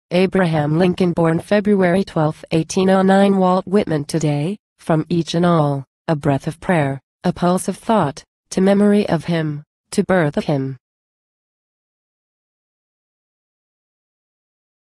Abraham Lincoln, born February 12, 1809. Walt Whitman. Today, from each and all, a breath of prayer, a pulse of thought, to memory of him, to birth of him.